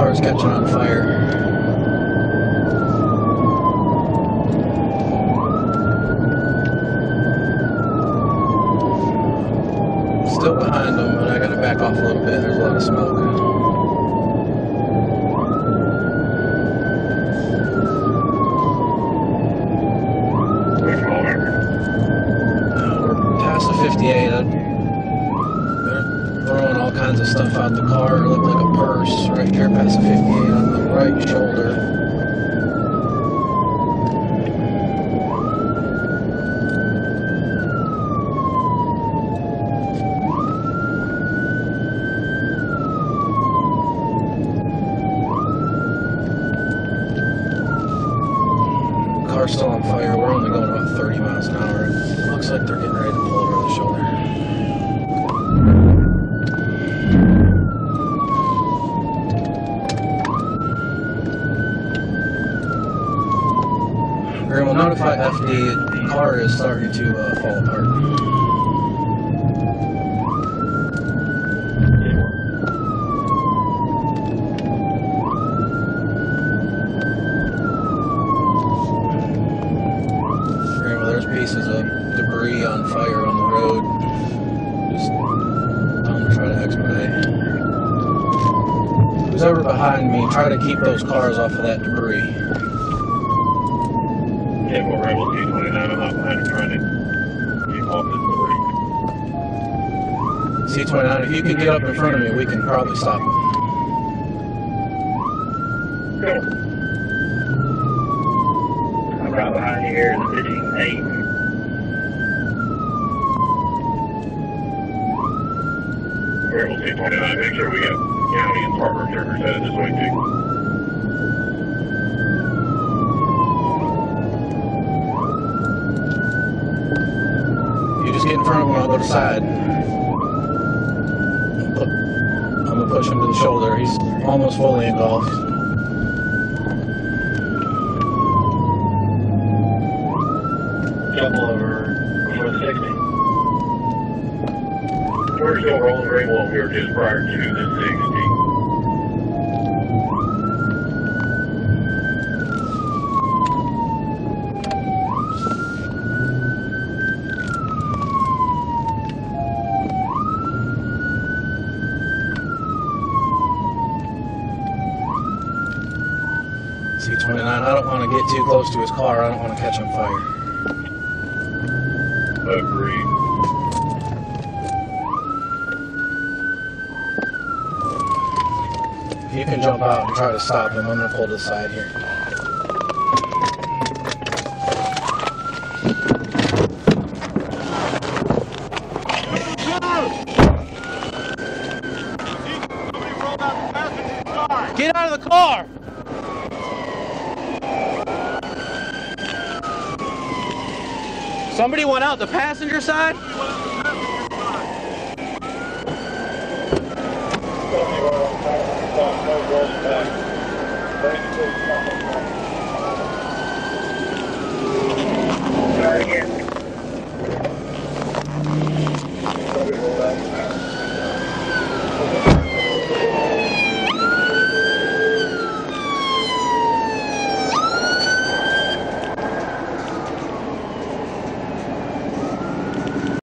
car is catching on fire. Still behind them, but I gotta back off a little bit. There's a lot of smoke. We're past the 58. They're throwing all kinds of stuff out the car. It looked like a purse right here past the 58 on the right shoulder. Car's still on fire. We're only going about 30 miles an hour. It looks like they're getting ready to pull over the shoulder. We're going to notify FD the car is starting to fall apart. Pieces of debris on fire on the road. Just I'm gonna try to expedite. Who's ever behind me, try to keep those cars off of that debris. Yeah, we're able to 229. I'm not behind him trying to keep off this debris. C29, if you can get up in front of me, we can probably stop him. Cool. I'm right behind you here in the 15-8. We're able to 229. Make sure we got county and Parker servers headed this way too. You just get in front of him, I'll go to the side. I'm gonna push him to the shoulder. He's almost fully engulfed. Double over before the 60. We're still rolling very well. We were just prior to the 60. C29, I don't want to get too close to his car. I don't want to catch on fire. Agreed. If you can jump out and try to stop him, I'm going to pull to the side here. Get out of the car! Somebody went out the passenger side? Thank you.